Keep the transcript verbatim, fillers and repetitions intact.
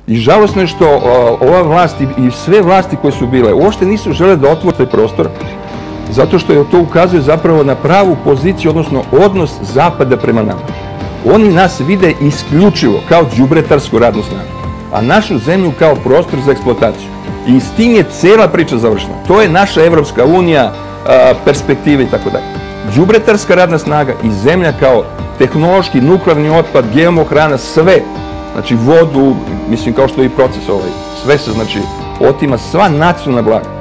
I žalosno je što ova vlast i sve vlasti koje su bile uopšte nisu žele da otvore taj prostor, zato što to ukazuje zapravo na pravu poziciju, odnosno odnos Zapada prema nama. Oni nas vide isključivo kao đubretarsku radnu snagu, a našu zemlju kao prostor za eksploataciju. I s tim je cela priča završena. To je naša Evropska unija, perspektive i tako dalje. Đubretarska radna snaga i zemlja kao tehnološki, nuklearni otpad, G M O hrana, sve, znači vodu, mislim kao što je i proces ovaj, sve se znači otima, sva nacionalna blaga.